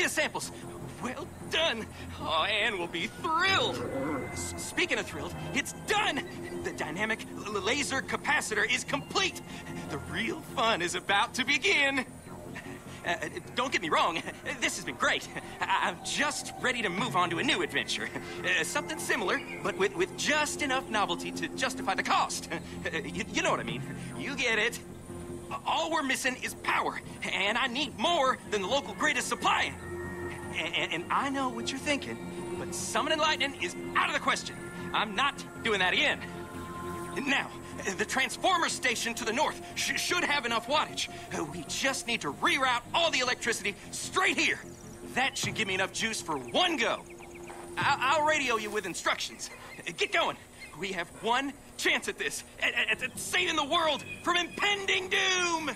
the samples. Well done. Oh, Anne will be thrilled. Speaking of thrilled, it's done. The dynamic laser capacitor is complete. The real fun is about to begin. Don't get me wrong, this has been great. I'm just ready to move on to a new adventure. Something similar, but with just enough novelty to justify the cost. You know what I mean. You get it. All we're missing is power, and I need more than the local grid is supplying. And I know what you're thinking, but summoning lightning is out of the question. I'm not doing that again. Now, the transformer station to the north should have enough wattage. We just need to reroute all the electricity straight here. That should give me enough juice for one go. I'll radio you with instructions. Get going. We have one chance at this, at saving the world from impending doom!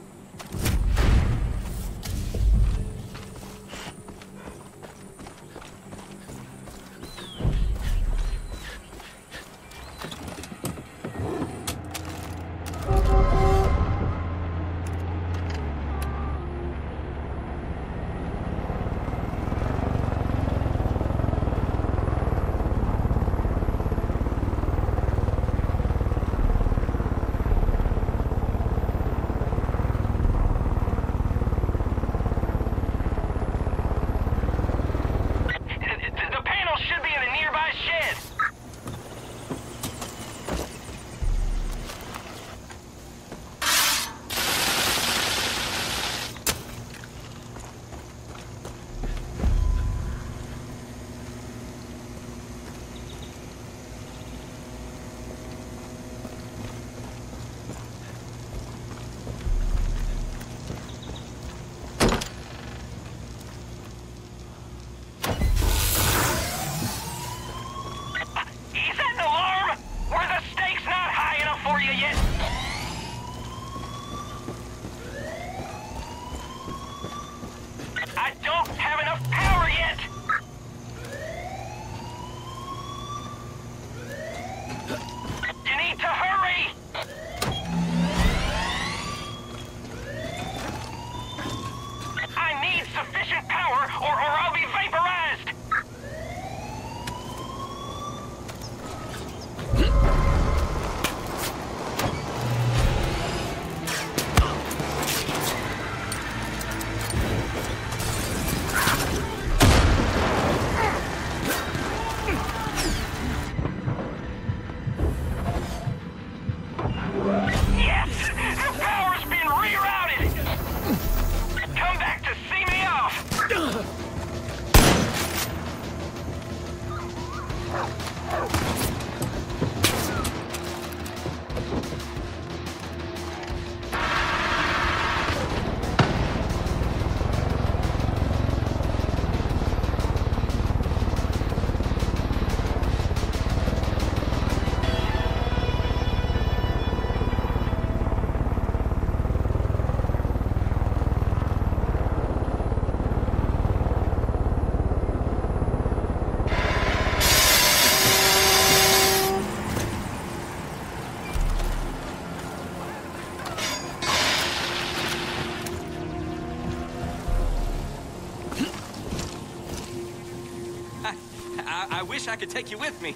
I wish I could take you with me.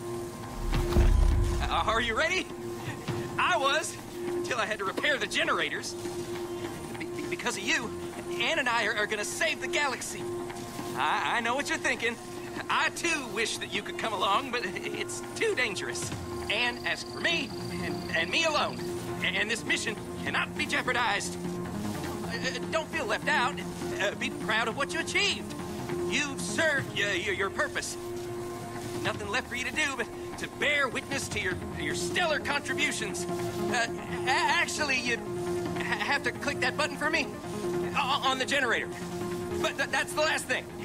Are you ready? I was, until I had to repair the generators. Because of you, Anne and I are gonna save the galaxy. I know what you're thinking. I, too, wish that you could come along, but it's too dangerous. Anne asked for me, and me alone. And this mission cannot be jeopardized. Don't feel left out. Be proud of what you achieved. You've served your purpose. Nothing left for you to do but to bear witness to your stellar contributions. Actually, you have to click that button for me on the generator. But that's the last thing.